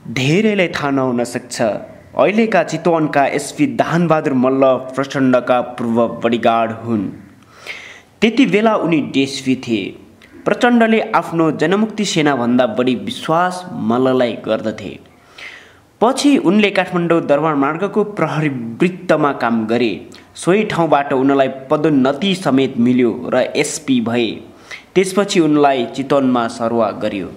धेरैलाई थाहा नहुन सक्छ, अहिलेका चितवनका एसपी दाहानबहादुर मल्ल प्रचण्डका पूर्व बडीगार्ड हुन्। त्यति बेला उनी डिएसपी थिए। प्रचण्डले आफ्नो जनमुक्ति सेनाभन्दा बढी विश्वास मल्ललाई गर्दथे। पछि उनले काठमाडौँ दरबारमार्गको प्रहरी वृत्तमा काम गरे। सोही ठाउँबाट उनलाई पदोन्नति समेत मिल्यो र एसपी भए। त्यसपछि उनलाई चितवनमा सरुवा गरियो।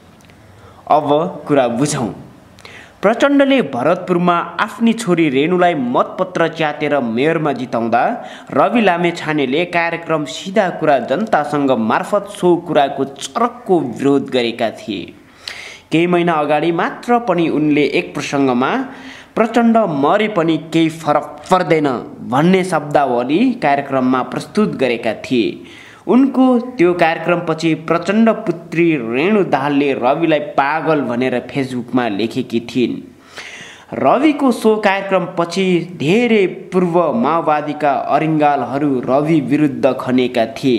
अब कुरा बुझौँ। प्रचण्डले भरतपुरमा आफ्नी छोरी रेणुलाई मतपत्र च्यातेर मेयरमा जिताउँदा रवि लामेछानेले कार्यक्रम सिधा कुरा जनतासँग मार्फत सो कुराको चरकको विरोध गरेका थिए। केही महिना अगाडि मात्र पनि उनले एक प्रसङ्गमा प्रचण्ड मरे पनि केही फरक पर्दैन भन्ने शब्दावली कार्यक्रममा प्रस्तुत गरेका थिए। उनको त्यो कार्यक्रमपछि प्रचण्ड पुत्री रेणु दाहालले रविलाई पागल भनेर फेसबुकमा लेखेकी थिइन्। रविको सो कार्यक्रमपछि धेरै पूर्व माओवादीका अरिङ्गालहरू रवि विरुद्ध खनेका थिए।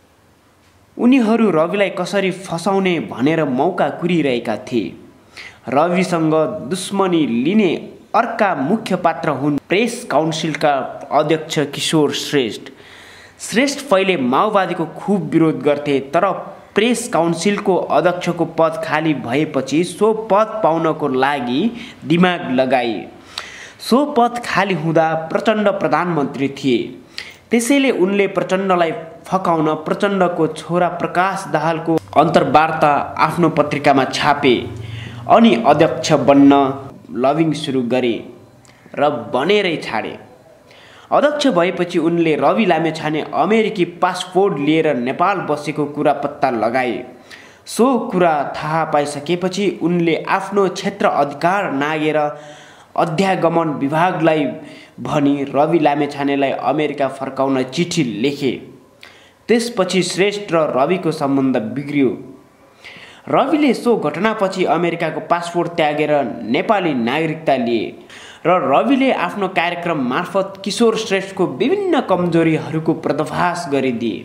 उनीहरू रविलाई कसरी फसाउने भनेर मौका कुरिरहेका थिए। रविसँग दुश्मनी लिने अर्का मुख्य पात्र हुन् प्रेस काउन्सिलका अध्यक्ष किशोर श्रेष्ठ। श्रेष्ठ पहिले माओवादीको खुब विरोध गर्थे, तर प्रेस काउन्सिलको अध्यक्षको पद खाली भएपछि सो पद पाउनको लागि दिमाग लगाए। सो पद खाली हुँदा प्रचण्ड प्रधानमन्त्री थिए। त्यसैले उनले प्रचण्डलाई फकाउन प्रचण्डको छोरा प्रकाश दाहालको अन्तर्वार्ता आफ्नो पत्रिकामा छापे अनि अध्यक्ष बन्न लबिङ सुरु गरे र बनेरै छाडे। अध्यक्ष भएपछि उनले रवि लामेछाने अमेरिकी पासपोर्ट लिएर नेपाल बसेको कुरा पत्ता लगाए। सो कुरा थाहा पाइसकेपछि उनले आफ्नो क्षेत्र अधिकार नागेर अध्यागमन विभागलाई भनी रवि लामेछानेलाई अमेरिका फर्काउन चिठी लेखे। त्यसपछि श्रेष्ठ र रविको सम्बन्ध बिग्रियो। रविले सो घटनापछि अमेरिकाको पासपोर्ट त्यागेर नेपाली नागरिकता लिए र रविले आफ्नो कार्यक्रम मार्फत किशोर श्रेष्ठको विभिन्न कमजोरीहरूको पर्दाफास गरिदिए।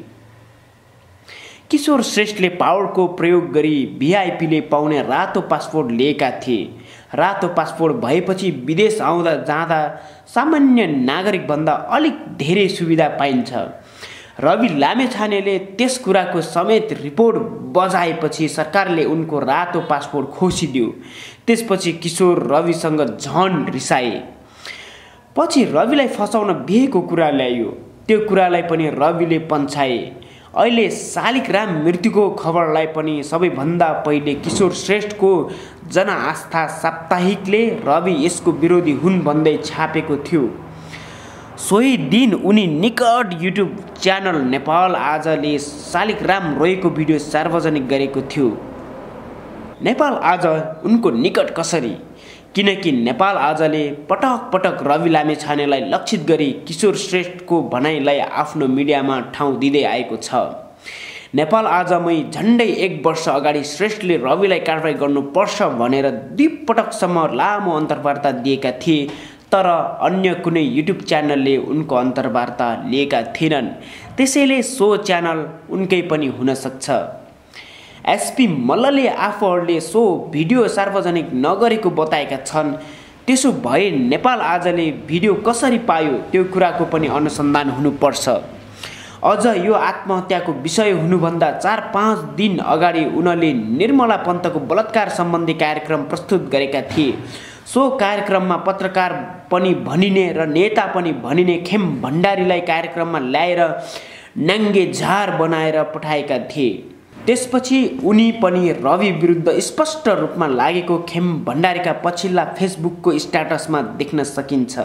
किशोर श्रेष्ठले पावरको प्रयोग गरी भिआइपीले पाउने रातो पासपोर्ट लिएका थिए। रातो पासपोर्ट भएपछि विदेश आउँदा जाँदा सामान्य नागरिकभन्दा अलिक धेरै सुविधा पाइन्छ। रवि लामेछानेले त्यस कुराको समेत रिपोर्ट बजाएपछि सरकारले उनको रातो पासपोर्ट खोसिदियो। त्यसपछि किशोर रविसँग झन रिसाए। पछि रविलाई फसाउन बिहेको कुरा ल्याइयो। त्यो कुरालाई पनि रविले पन्छाए। अहिले शालिग्राम मृत्युको खबरलाई पनि सबैभन्दा पहिले किशोर श्रेष्ठको जनआस्था साप्ताहिकले रवि यसको विरोधी हुन् भन्दै छापेको थियो। सोही दिन उनी निकट युट्युब च्यानल नेपाल आजले शालिग्राम रोएको भिडियो सार्वजनिक गरेको थियो। नेपाल आज उनको निकट कसरी? किनकि नेपाल आजले पटक पटक रवि लामेछानेलाई लक्षित गरी किशोर श्रेष्ठको भनाइलाई आफ्नो मिडियामा ठाउँ दिँदै आएको छ। नेपाल आजमै झन्डै 1 वर्ष अगाडि श्रेष्ठले रविलाई कारबाही गर्नुपर्छ भनेर 2 पटकसम्म लामो अन्तर्वार्ता दिएका थिए, तर अन्य कुनै युट्युब च्यानलले उनको अन्तर्वार्ता लिएका थिएनन्। त्यसैले सो च्यानल उनकै पनि हुन सक्छ। एसपी मल्लले आफूहरूले सो भिडियो सार्वजनिक नगरेको बताएका छन्। त्यसो भए नेपाल आजले भिडियो कसरी पायो त्यो कुराको पनि अनुसन्धान हुनुपर्छ। अझ यो आत्महत्याको विषय हुनुभन्दा 4-5 दिन अगाडि उनले निर्मला पन्तको बलात्कार सम्बन्धी कार्यक्रम प्रस्तुत गरेका थिए। सो कार्यक्रममा पत्रकार पनि भनिने र नेता पनि भनिने खेम भण्डारीलाई कार्यक्रममा ल्याएर नाङ्गे झार बनाएर पठाएका थिए। त्यसपछि उनी पनि रवि विरुद्ध स्पष्ट रूपमा लागेको खेम भण्डारीका पछिल्ला फेसबुकको स्ट्याटसमा देख्न सकिन्छ।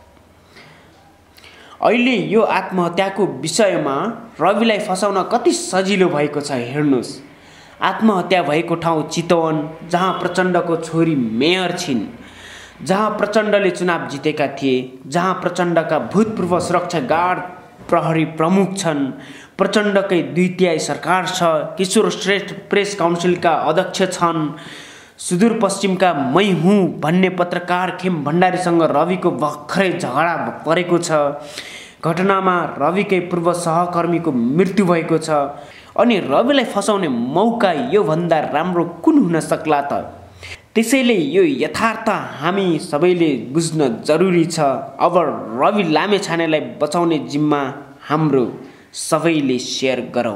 अहिले यो आत्महत्याको विषयमा रविलाई फसाउन कति सजिलो भएको छ हेर्नुहोस्। आत्महत्या भएको ठाउँ चितवन, जहाँ प्रचण्डको छोरी मेयर छिन्, जहाँ प्रचण्डले चुनाव जितेका थिए, जहाँ प्रचण्डका भूतपूर्व सुरक्षा गार्ड प्रहरी प्रमुख छन्, प्रचण्डकै 2/3 सरकार छ, किशोर श्रेष्ठ प्रेस काउन्सिलका अध्यक्ष छन्, सुदूरपश्चिमका मै हुँ भन्ने पत्रकार खेम भण्डारीसँग रविको भर्खरै झगडा परेको छ। घटनामा रविकै पूर्व सहकर्मीको मृत्यु भएको छ। अनि रविलाई फसाउने मौका योभन्दा राम्रो कुन हुन सक्ला त? त्यसैले यो यथार्थ हामी सबैले बुझ्न जरुरी छ। अब रवि लामेछानेलाई बचाउने जिम्मा हाम्रो सबैले सेयर गरौँ।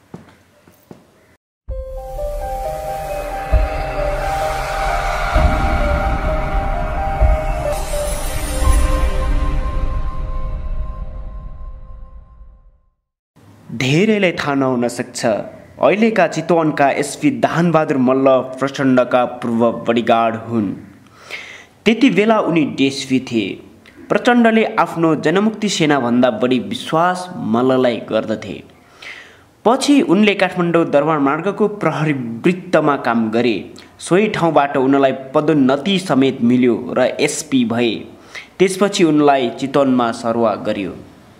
धेरैलाई थाहा नहुन सक्छ, अहिलेका चितवनका एसपी दाहानबहादुर मल्ल प्रचण्डका पूर्व बडीगार्ड हुन्। त्यति बेला उनी देशवी थिए। प्रचण्डले आफ्नो जनमुक्ति सेनाभन्दा बढी विश्वास मल्ललाई गर्दथे। पछि उनले काठमाडौँ दरबारमार्गको प्रहरी वृत्तमा काम गरे। सोही ठाउँबाट उनलाई पदोन्नति समेत मिल्यो र एसपी भए। त्यसपछि उनलाई चितवनमा सरुवा गरियो।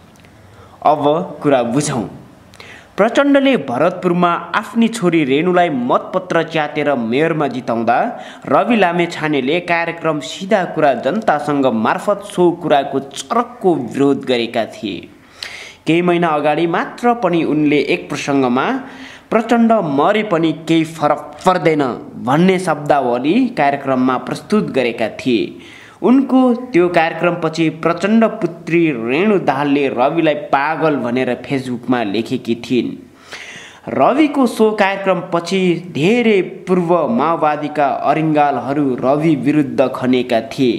अब कुरा बुझौँ। प्रचण्डले भरतपुरमा आफ्नी छोरी रेणुलाई मतपत्र च्यातेर मेयरमा जिताउँदा रवि लामेछानेले कार्यक्रम सिधा कुरा जनतासँग मार्फत सो कुराको चरकको विरोध गरेका थिए। केही महिना अगाडि मात्र पनि उनले एक प्रसङ्गमा प्रचण्ड मरे पनि केही फरक पर्दैन भन्ने शब्दावली कार्यक्रममा प्रस्तुत गरेका थिए। उनको त्यो कार्यक्रमपछि प्रचण्ड पुत्री रेणु दाहालले रविलाई पागल भनेर फेसबुकमा लेखेकी थिइन्। रविको सो कार्यक्रमपछि धेरै पूर्व माओवादीका अरिङ्गालहरू रवि विरुद्ध खनेका थिए।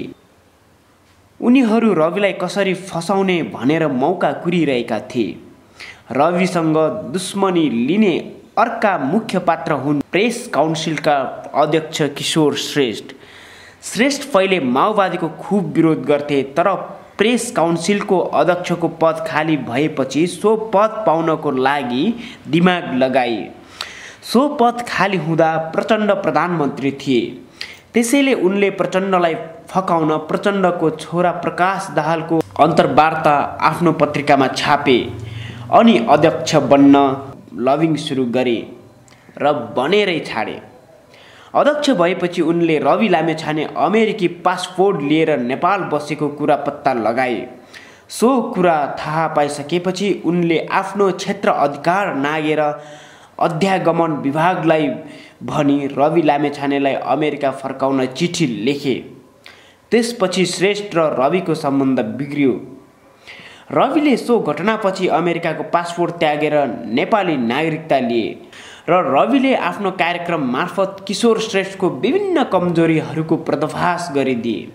उनीहरू रविलाई कसरी फसाउने भनेर मौका कुरिरहेका थिए। रविसँग दुश्मनी लिने अर्का मुख्य पात्र हुन् प्रेस काउन्सिलका अध्यक्ष किशोर श्रेष्ठ पहिले माओवादीको खुब विरोध गर्थे, तर प्रेस काउन्सिलको अध्यक्षको पद खाली भएपछि सो पद पाउनको लागि दिमाग लगाए। सो पद खाली हुँदा प्रचण्ड प्रधानमन्त्री थिए। त्यसैले उनले प्रचण्डलाई फकाउन प्रचण्डको छोरा प्रकाश दाहालको अन्तर्वार्ता आफ्नो पत्रिकामा छापे अनि अध्यक्ष बन्न लबिङ सुरु गरे र बनेरै छाडे। अध्यक्ष भएपछि उनले रवि लामेछाने अमेरिकी पासपोर्ट लिएर नेपाल बसेको कुरा पत्ता लगाए। सो कुरा थाहा पाइसकेपछि उनले आफ्नो क्षेत्र अधिकार नागेर अध्यागमन विभागलाई भनी रवि लामेछानेलाई अमेरिका फर्काउन चिठी लेखे। त्यसपछि श्रेष्ठ र रविको सम्बन्ध बिग्रियो। रविले सो घटनापछि अमेरिकाको पासपोर्ट त्यागेर नेपाली नागरिकता लिए र रविले आफ्नो कार्यक्रम मार्फत किशोर श्रेष्ठको विभिन्न कमजोरीहरूको पर्दाफास गरिदिए।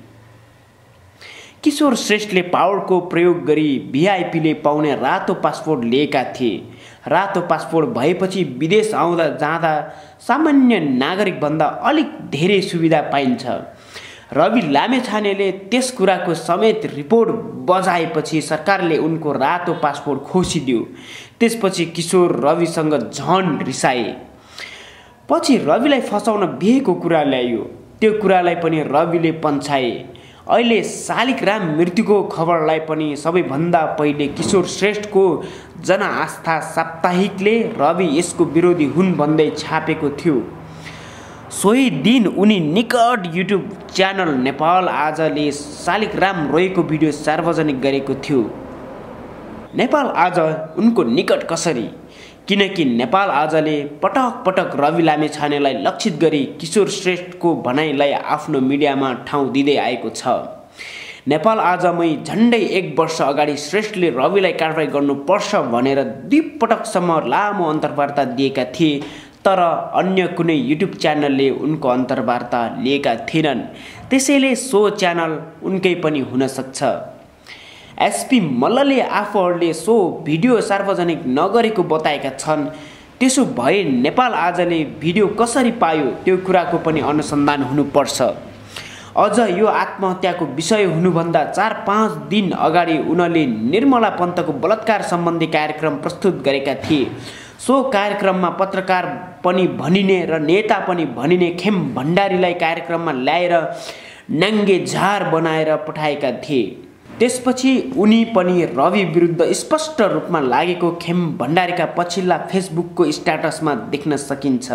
किशोर श्रेष्ठले पावरको प्रयोग गरी भिआइपीले पाउने रातो पासपोर्ट लिएका थिए। रातो पासपोर्ट भएपछि विदेश आउँदा जाँदा सामान्य नागरिकभन्दा अलिक धेरै सुविधा पाइन्छ। रवि लामेछानेले त्यस कुराको समेत रिपोर्ट बजाएपछि सरकारले उनको रातो पासपोर्ट खोसिदियो। त्यसपछि किशोर रविसँग झन रिसाए। पछि रविलाई फसाउन बिहेको कुरा ल्याइयो। त्यो कुरालाई पनि रविले पन्छाए। अहिले शालिग्राम मृत्युको खबरलाई पनि सबैभन्दा पहिले किशोर श्रेष्ठको जनआस्था साप्ताहिकले रवि यसको विरोधी हुन् भन्दै छापेको थियो। सोही दिन उनी निकट युट्युब च्यानल नेपाल आजले शालिग्राम रोएको भिडियो सार्वजनिक गरेको थियो। नेपाल आज उनको निकट कसरी? किनकि नेपाल आजले पटक पटक रवि लामेछानेलाई लक्षित गरी किशोर श्रेष्ठको भनाइलाई आफ्नो मिडियामा ठाउँ दिँदै आएको छ। नेपाल आजमै झन्डै 1 वर्ष अगाडि श्रेष्ठले रविलाई कारबाही गर्नुपर्छ भनेर 2 पटकसम्म लामो अन्तर्वार्ता दिएका थिए, तर अन्य कुनै युट्युब च्यानलले उनको अन्तर्वार्ता लिएका थिएनन्। त्यसैले सो च्यानल उनकै पनि हुन सक्छ। एसपी मल्लले आफूहरूले सो भिडियो सार्वजनिक नगरेको बताएका छन्। त्यसो भए नेपाल आजले भिडियो कसरी पायो त्यो कुराको पनि अनुसन्धान हुनुपर्छ। अझ यो आत्महत्याको विषय हुनुभन्दा 4-5 दिन अगाडि उनले निर्मला पन्तको बलात्कार सम्बन्धी कार्यक्रम प्रस्तुत गरेका थिए। सो कार्यक्रममा पत्रकार पनि भनिने र नेता पनि भनिने खेम भण्डारीलाई कार्यक्रममा ल्याएर नाङ्गे झार बनाएर पठाएका थिए। त्यसपछि उनी पनि रवि विरुद्ध स्पष्ट रूपमा लागेको खेम भण्डारीका पछिल्ला फेसबुकको स्ट्याटसमा देख्न सकिन्छ।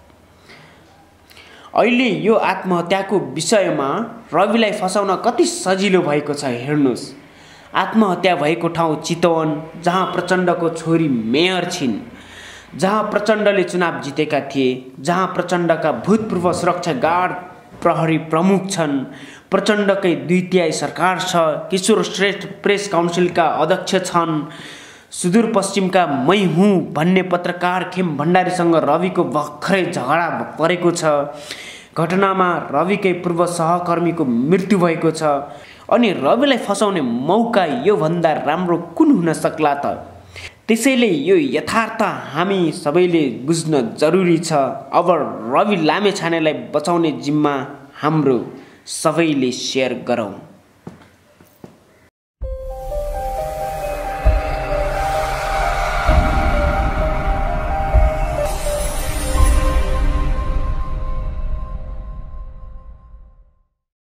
अहिले यो आत्महत्याको विषयमा रविलाई फसाउन कति सजिलो भएको छ हेर्नुस्। आत्महत्या भएको ठाउँ चितवन, जहाँ प्रचण्डको छोरी मेयर छिन्, जहाँ प्रचण्डले चुनाव जितेका थिए, जहाँ प्रचण्डका भूतपूर्व सुरक्षा गार्ड प्रहरी प्रमुख छन्। प्रचण्डकै 2/3 सरकार छ। किशोर श्रेष्ठ प्रेस काउन्सिलका अध्यक्ष छन्। सुदूरपश्चिमका मै हुँ भन्ने पत्रकार खेम भण्डारीसँग रविको भर्खरै झगडा परेको छ। घटनामा रविकै पूर्व सहकर्मीको मृत्यु भएको छ। अनि रविलाई फसाउने मौका योभन्दा राम्रो कुन हुन सक्ला त? त्यसैले यो यथार्थ हामी सबैले बुझ्न जरुरी छ। अब रवि लामेछानेलाई बचाउने जिम्मा हाम्रो सबैले सेयर गरौँ।